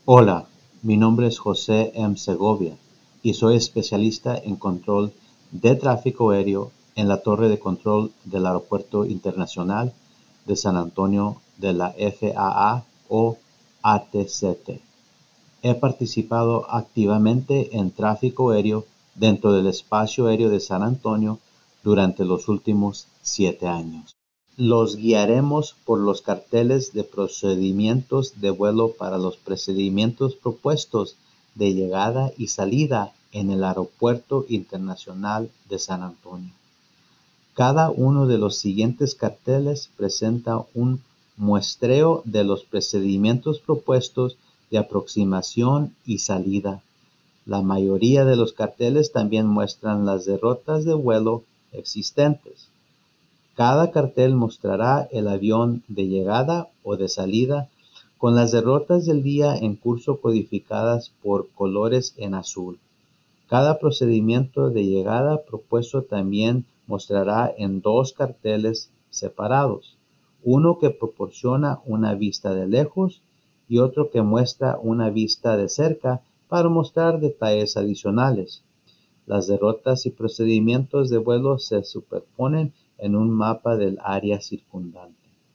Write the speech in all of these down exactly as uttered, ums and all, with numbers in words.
Hola, mi nombre es José M. Segovia y soy especialista en control de tráfico aéreo en la torre de control del Aeropuerto Internacional de San Antonio de la F A A o A T C T. He participado activamente en tráfico aéreo dentro del espacio aéreo de San Antonio durante los últimos siete años. Los guiaremos por los carteles de procedimientos de vuelo para los procedimientos propuestos de llegada y salida en el Aeropuerto Internacional de San Antonio. Cada uno de los siguientes carteles presenta un muestreo de los procedimientos propuestos de aproximación y salida. La mayoría de los carteles también muestran las derrotas de vuelo existentes. Cada cartel mostrará el avión de llegada o de salida con las derrotas del día en curso codificadas por colores en azul. Cada procedimiento de llegada propuesto también mostrará en dos carteles separados, uno que proporciona una vista de lejos y otro que muestra una vista de cerca para mostrar detalles adicionales. Las derrotas y procedimientos de vuelo se superponen en un mapa del área circundante.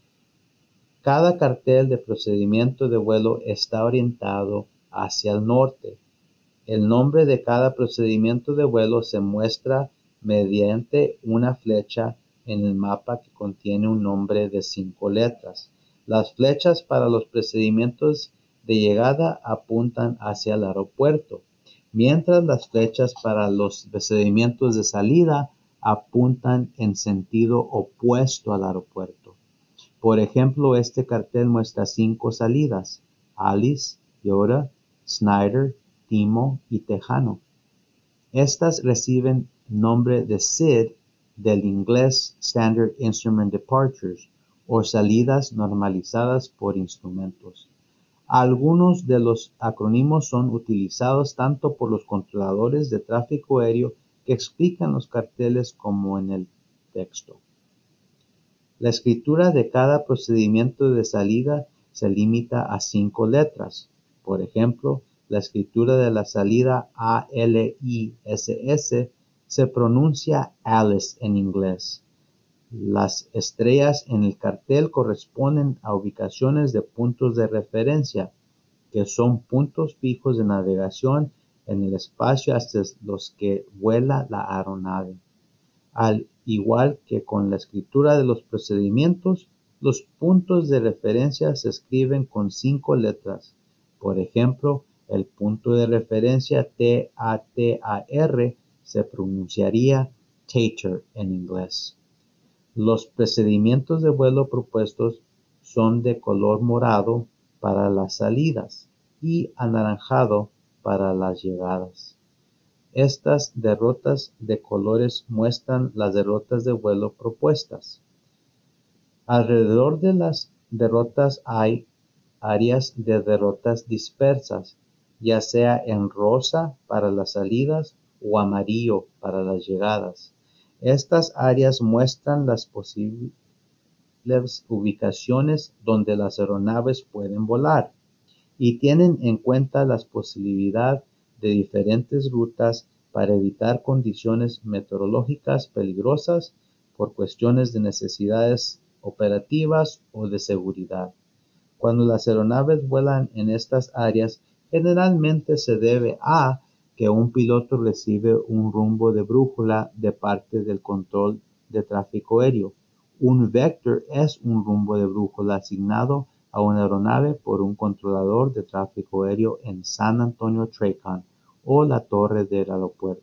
Cada cartel de procedimiento de vuelo está orientado hacia el norte. El nombre de cada procedimiento de vuelo se muestra mediante una flecha en el mapa que contiene un nombre de cinco letras. Las flechas para los procedimientos de llegada apuntan hacia el aeropuerto, mientras las flechas para los procedimientos de salida apuntan en sentido opuesto al aeropuerto. Por ejemplo, este cartel muestra cinco salidas: Alice, Yoda, Snyder, Timo y Tejano. Estas reciben nombre de S I D del inglés Standard Instrument Departures o salidas normalizadas por instrumentos. Algunos de los acrónimos son utilizados tanto por los controladores de tráfico aéreo que explican los carteles como en el texto. La escritura de cada procedimiento de salida se limita a cinco letras. Por ejemplo, la escritura de la salida A L I S S se pronuncia Alice en inglés. Las estrellas en el cartel corresponden a ubicaciones de puntos de referencia, que son puntos fijos de navegación en el espacio hacia los que vuela la aeronave. Al igual que con la escritura de los procedimientos, los puntos de referencia se escriben con cinco letras. Por ejemplo, el punto de referencia T A T A R se pronunciaría Tater en inglés. Los procedimientos de vuelo propuestos son de color morado para las salidas y anaranjado para las llegadas. Estas derrotas de colores muestran las derrotas de vuelo propuestas. Alrededor de las derrotas hay áreas de derrotas dispersas, ya sea en rosa para las salidas o amarillo para las llegadas. Estas áreas muestran las posibles ubicaciones donde las aeronaves pueden volar y tienen en cuenta la posibilidad de diferentes rutas para evitar condiciones meteorológicas peligrosas por cuestiones de necesidades operativas o de seguridad. Cuando las aeronaves vuelan en estas áreas, generalmente se debe a que un piloto recibe un rumbo de brújula de parte del control de tráfico aéreo. Un vector es un rumbo de brújula asignado a una aeronave por un controlador de tráfico aéreo en San Antonio TRACON o la torre del aeropuerto.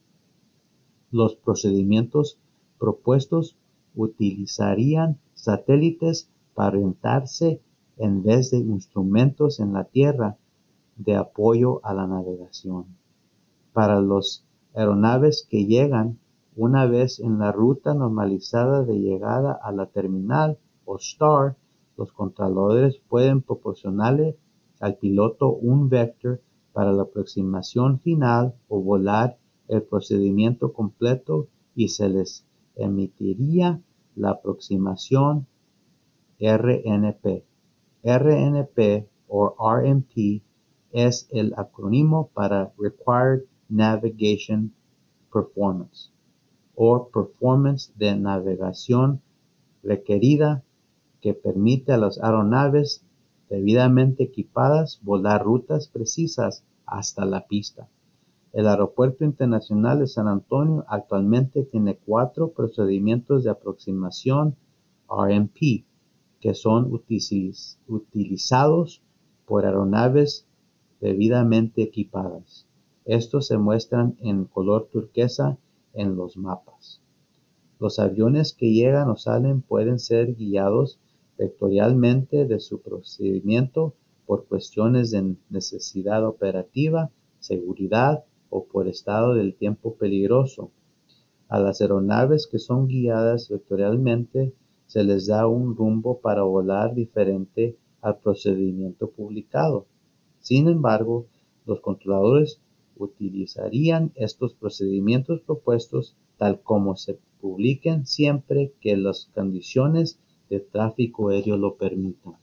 Los procedimientos propuestos utilizarían satélites para orientarse en vez de instrumentos en la tierra de apoyo a la navegación. Para las aeronaves que llegan una vez en la ruta normalizada de llegada a la terminal o STAR, los controladores pueden proporcionarle al piloto un vector para la aproximación final o volar el procedimiento completo y se les emitiría la aproximación R N P. R N P o R M P es el acrónimo para Required Navigation Performance o Performance de navegación requerida, que permite a las aeronaves debidamente equipadas volar rutas precisas hasta la pista. El Aeropuerto Internacional de San Antonio actualmente tiene cuatro procedimientos de aproximación R M P que son utiliz- utilizados por aeronaves debidamente equipadas. Estos se muestran en color turquesa en los mapas. Los aviones que llegan o salen pueden ser guiados vectorialmente de su procedimiento por cuestiones de necesidad operativa, seguridad o por estado del tiempo peligroso. A las aeronaves que son guiadas vectorialmente se les da un rumbo para volar diferente al procedimiento publicado. Sin embargo, los controladores utilizarían estos procedimientos propuestos tal como se publiquen siempre que las condiciones de tráfico aéreo lo permitan.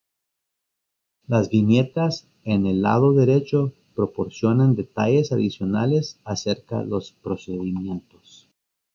Las viñetas en el lado derecho proporcionan detalles adicionales acerca de los procedimientos.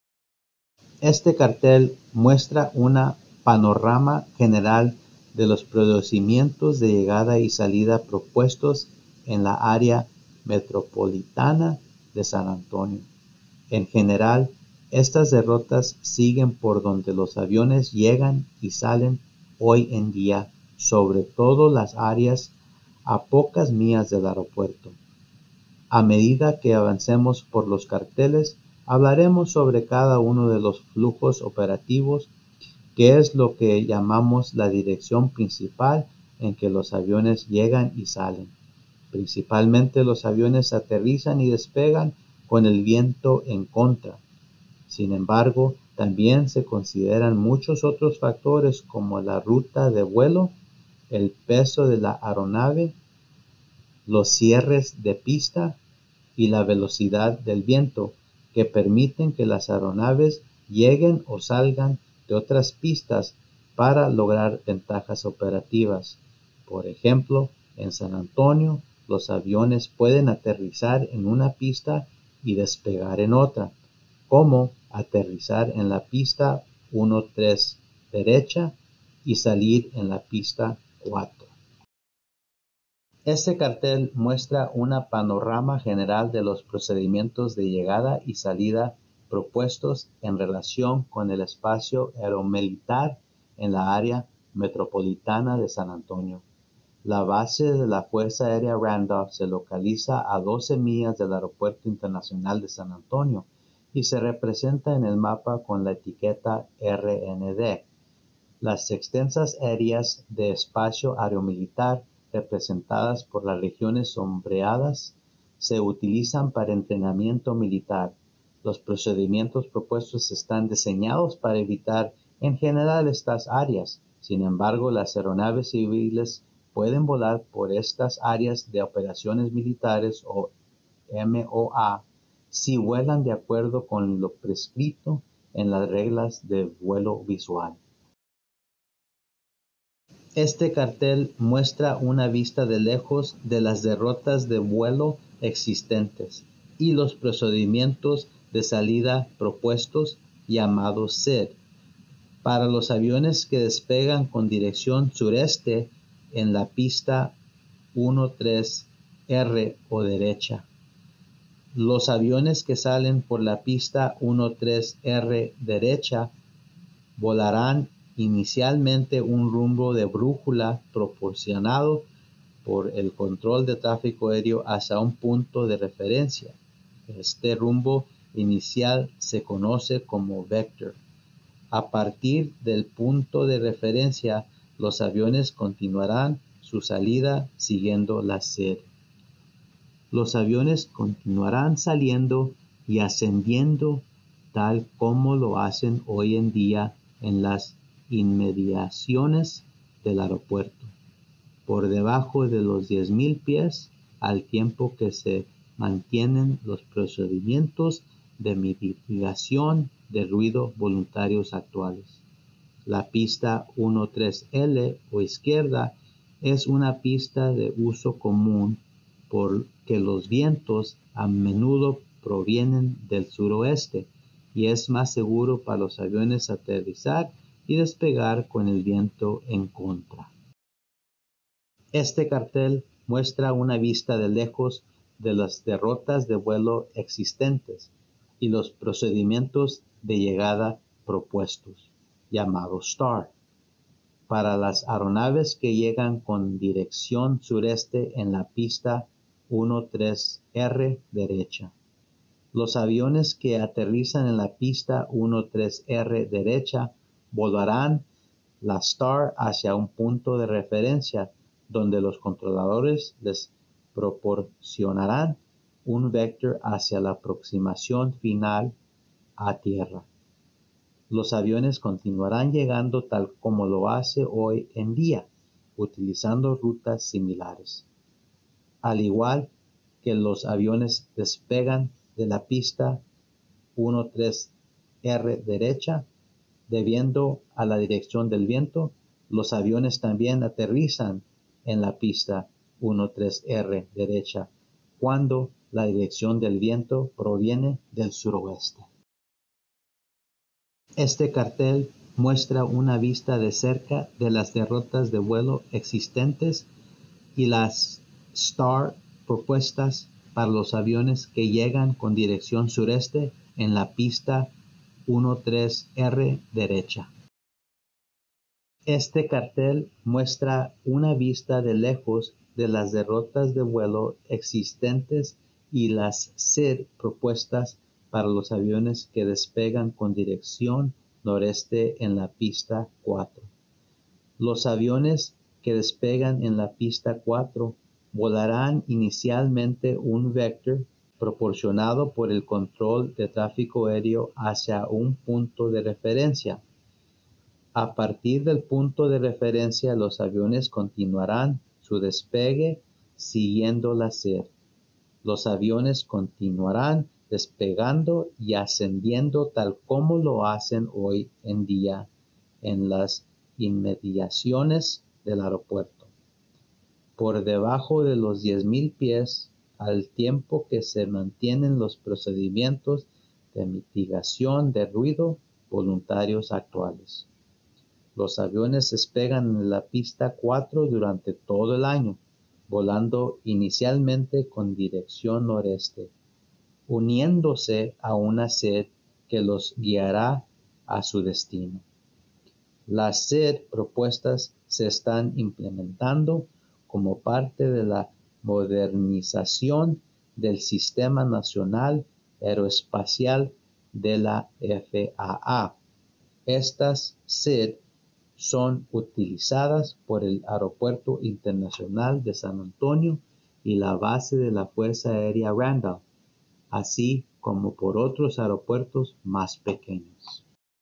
Este cartel muestra una panorama general de los procedimientos de llegada y salida propuestos en la área metropolitana de San Antonio. En general, estas derrotas siguen por donde los aviones llegan y salen hoy en día, sobre todo las áreas a pocas millas del aeropuerto. A medida que avancemos por los carteles, hablaremos sobre cada uno de los flujos operativos, que es lo que llamamos la dirección principal en que los aviones llegan y salen. Principalmente los aviones aterrizan y despegan con el viento en contra. Sin embargo, también se consideran muchos otros factores como la ruta de vuelo, el peso de la aeronave, los cierres de pista y la velocidad del viento, que permiten que las aeronaves lleguen o salgan de otras pistas para lograr ventajas operativas. Por ejemplo, en San Antonio, los aviones pueden aterrizar en una pista y despegar en otra, como aterrizar en la pista uno tres derecha y salir en la pista cuatro. Este cartel muestra una panorama general de los procedimientos de llegada y salida propuestos en relación con el espacio aeromilitar en la área metropolitana de San Antonio. La base de la Fuerza Aérea Randolph se localiza a doce millas del Aeropuerto Internacional de San Antonio y se representa en el mapa con la etiqueta R N D. Las extensas áreas de espacio aeromilitar representadas por las regiones sombreadas se utilizan para entrenamiento militar. Los procedimientos propuestos están diseñados para evitar en general estas áreas. Sin embargo, las aeronaves civiles pueden volar por estas áreas de operaciones militares o M O A si vuelan de acuerdo con lo prescrito en las reglas de vuelo visual. Este cartel muestra una vista de lejos de las derrotas de vuelo existentes y los procedimientos de salida propuestos, llamados S I D, para los aviones que despegan con dirección sureste en la pista uno tres R o derecha. Los aviones que salen por la pista uno tres R derecha volarán inicialmente un rumbo de brújula proporcionado por el control de tráfico aéreo hacia un punto de referencia. Este rumbo inicial se conoce como vector. A partir del punto de referencia, los aviones continuarán su salida siguiendo la S I D. Los aviones continuarán saliendo y ascendiendo tal como lo hacen hoy en día en las inmediaciones del aeropuerto, por debajo de los diez mil pies, al tiempo que se mantienen los procedimientos de mitigación de ruido voluntarios actuales. La pista uno tres L o izquierda es una pista de uso común porque los vientos a menudo provienen del suroeste y es más seguro para los aviones aterrizar y despegar con el viento en contra. Este cartel muestra una vista de lejos de las derrotas de vuelo existentes y los procedimientos de llegada propuestos, llamados STAR, para las aeronaves que llegan con dirección sureste en la pista trece R derecha. Los aviones que aterrizan en la pista trece R derecha volarán la STAR hacia un punto de referencia donde los controladores les proporcionarán un vector hacia la aproximación final a tierra. Los aviones continuarán llegando tal como lo hace hoy en día, utilizando rutas similares. Al igual que los aviones despegan de la pista trece R derecha, debiendo a la dirección del viento, los aviones también aterrizan en la pista trece R derecha cuando la dirección del viento proviene del suroeste. Este cartel muestra una vista de cerca de las derrotas de vuelo existentes y las STAR propuestas para los aviones que llegan con dirección sureste en la pista trece R derecha. Este cartel muestra una vista de lejos de las derrotas de vuelo existentes y las S I D propuestas para los aviones que despegan con dirección noreste en la pista cuatro. Los aviones que despegan en la pista cuatro volarán inicialmente un vector proporcionado por el control de tráfico aéreo hacia un punto de referencia. A partir del punto de referencia, los aviones continuarán su despegue siguiendo la S I D. Los aviones continuarán despegando y ascendiendo tal como lo hacen hoy en día en las inmediaciones del aeropuerto, por debajo de los diez mil pies, al tiempo que se mantienen los procedimientos de mitigación de ruido voluntarios actuales. Los aviones despegan en la pista cuatro durante todo el año, volando inicialmente con dirección noreste, uniéndose a una S I D que los guiará a su destino. Las S I D propuestas se están implementando como parte de la modernización del Sistema Nacional Aeroespacial de la F A A. Estas S I D son utilizadas por el Aeropuerto Internacional de San Antonio y la base de la Fuerza Aérea Randall, así como por otros aeropuertos más pequeños.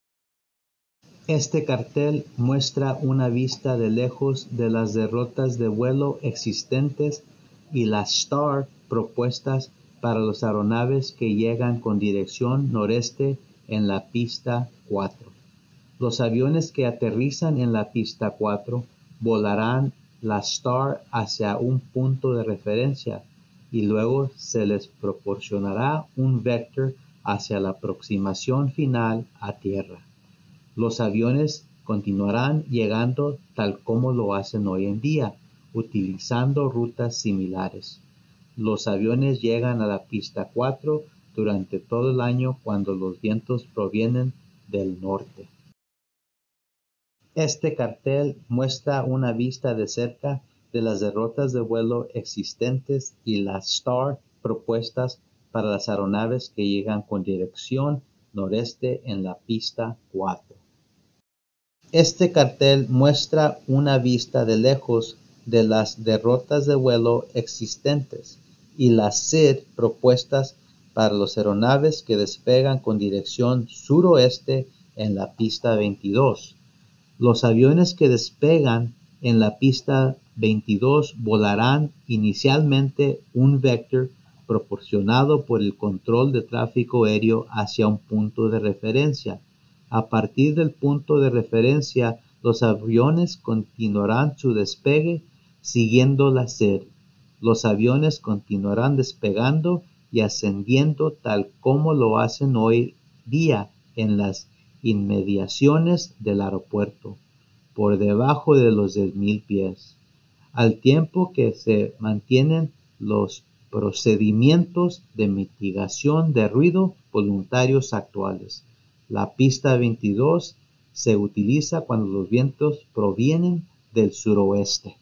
Este cartel muestra una vista de lejos de las derrotas de vuelo existentes y las STAR propuestas para las aeronaves que llegan con dirección noreste en la pista cuatro. Los aviones que aterrizan en la pista cuatro volarán la STAR hacia un punto de referencia y luego se les proporcionará un vector hacia la aproximación final a tierra. Los aviones continuarán llegando tal como lo hacen hoy en día, utilizando rutas similares. Los aviones llegan a la pista cuatro durante todo el año cuando los vientos provienen del norte. Este cartel muestra una vista de cerca de las derrotas de vuelo existentes y las STAR propuestas para las aeronaves que llegan con dirección noreste en la pista cuatro. Este cartel muestra una vista de lejos de las derrotas de vuelo existentes y las S I D propuestas para las aeronaves que despegan con dirección suroeste en la pista veintidós. Los aviones que despegan en la pista veintidós volarán inicialmente un vector proporcionado por el control de tráfico aéreo hacia un punto de referencia. A partir del punto de referencia, los aviones continuarán su despegue siguiendo la S I D. Los aviones continuarán despegando y ascendiendo tal como lo hacen hoy día en las inmediaciones del aeropuerto, por debajo de los diez mil pies, al tiempo que se mantienen los procedimientos de mitigación de ruido voluntarios actuales. La pista veintidós se utiliza cuando los vientos provienen del suroeste.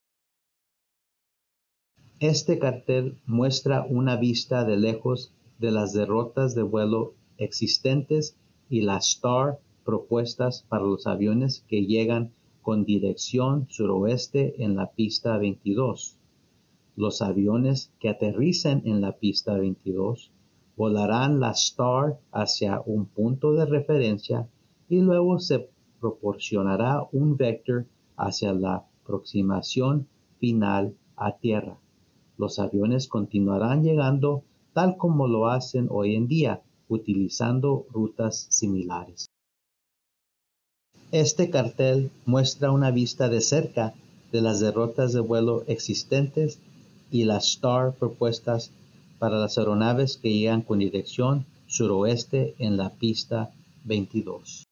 Este cartel muestra una vista de lejos de las derrotas de vuelo existentes y las S T A R propuestas para los aviones que llegan con dirección suroeste en la pista veintidós. Los aviones que aterricen en la pista veintidós volarán la S T A R hacia un punto de referencia y luego se proporcionará un vector hacia la aproximación final a tierra. Los aviones continuarán llegando tal como lo hacen hoy en día, utilizando rutas similares. Este cartel muestra una vista de cerca de las derrotas de vuelo existentes y las S T A R propuestas para las aeronaves que llegan con dirección suroeste en la pista veintidós.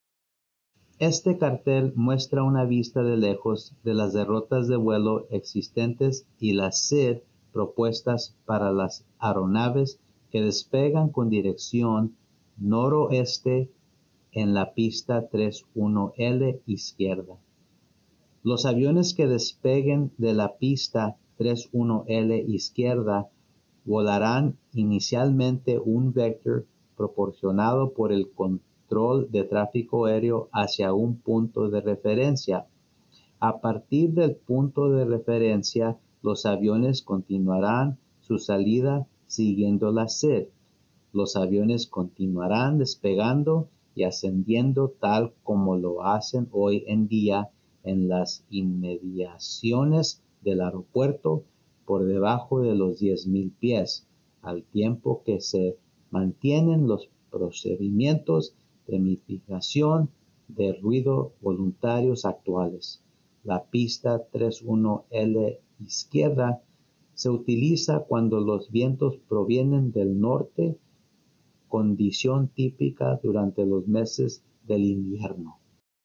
Este cartel muestra una vista de lejos de las derrotas de vuelo existentes y las S I D propuestas para las aeronaves que despegan con dirección noroeste en la pista treinta y uno L izquierda. Los aviones que despeguen de la pista treinta y uno L izquierda volarán inicialmente un vector proporcionado por el control de tráfico aéreo hacia un punto de referencia. A partir del punto de referencia, los aviones continuarán su salida siguiendo la S I D. Los aviones continuarán despegando y ascendiendo tal como lo hacen hoy en día en las inmediaciones del aeropuerto por debajo de los diez mil pies, al tiempo que se mantienen los procedimientos de mitigación de ruido voluntarios actuales. La pista treinta y uno L izquierda se utiliza cuando los vientos provienen del norte, condición típica durante los meses del invierno.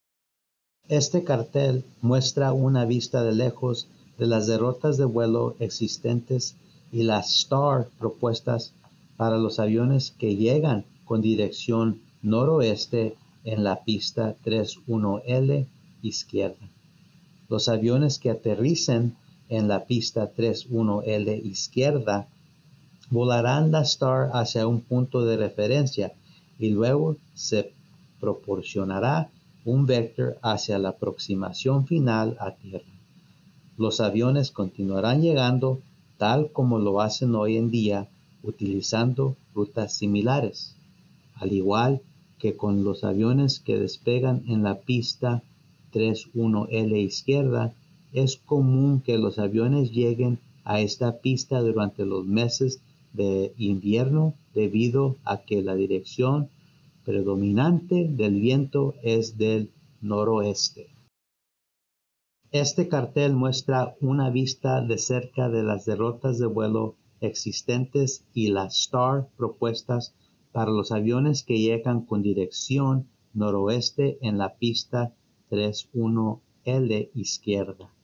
Este cartel muestra una vista de lejos de las derrotas de vuelo existentes y las S T A R propuestas para los aviones que llegan con dirección noroeste en la pista treinta y uno L izquierda. Los aviones que aterricen en la pista treinta y uno L izquierda volarán la S T A R hacia un punto de referencia y luego se proporcionará un vector hacia la aproximación final a tierra. Los aviones continuarán llegando tal como lo hacen hoy en día, utilizando rutas similares. Al igual que con los aviones que despegan en la pista treinta y uno L izquierda, es común que los aviones lleguen a esta pista durante los meses de invierno debido a que la dirección predominante del viento es del noroeste. Este cartel muestra una vista de cerca de las derrotas de vuelo existentes y las S T A R propuestas para los aviones que llegan con dirección noroeste en la pista treinta y uno L izquierda.